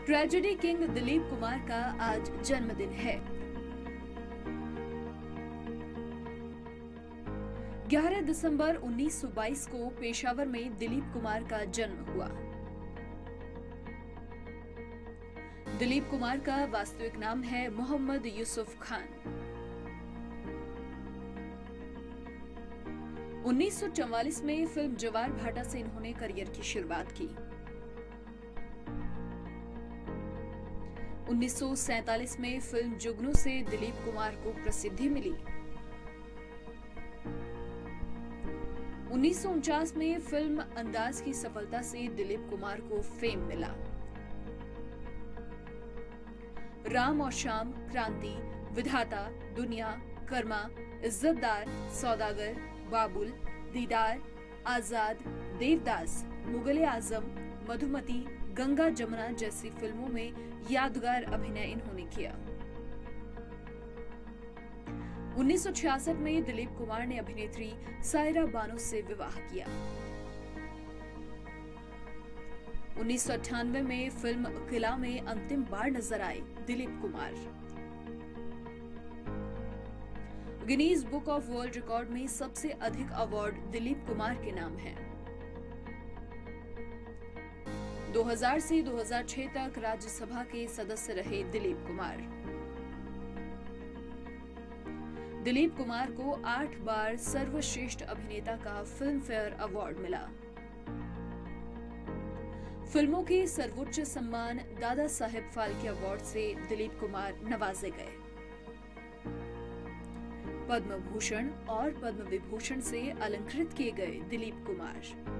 Tragedy king Dilip Kumar का आज जन्मदिन है। 11 दिसंबर 1922 को पेशावर में दिलीप कुमार का जन्म हुआ। दिलीप कुमार का वास्तविक नाम है मोहम्मद यूसुफ खान। 1944 में फिल्म जवार भाटा से इन्होंने करियर की शुरुआत की। 1947 में फिल्म जुगनू से दिलीप कुमार को प्रसिद्धि मिली। 1949 में फिल्म अंदाज की सफलता से दिलीप कुमार को फेम मिला। राम और शाम, क्रांति, विधाता, दुनिया, कर्मा, इज्जतदार, सौदागर, बाबुल, दीदार, आजाद, देवदास, मुगले आजम, मधुमती, गंगा जमुना जैसी फिल्मों में यादगार अभिनय इन्होंने किया। 1966 में दिलीप कुमार ने अभिनेत्री सायरा बानो से विवाह किया। 1998 में फिल्म किला में अंतिम बार नजर आए Dilip Kumar. Guinness book of world record में सबसे अधिक अवार्ड दिलीप कुमार के नाम है। 2000 से 2006 तक राज्यसभा के सदस्य रहे दिलीप कुमार। दिलीप कुमार को 8 बार सर्वश्रेष्ठ अभिनेता का फिल्म फेयर अवार्ड मिला। फिल्मों के सर्वोच्च सम्मान दादा साहेब फाल्के अवार्ड से दिलीप कुमार नवाजे गए। पद्म भूषण और पद्म विभूषण से अलंकृत किए गए दिलीप कुमार।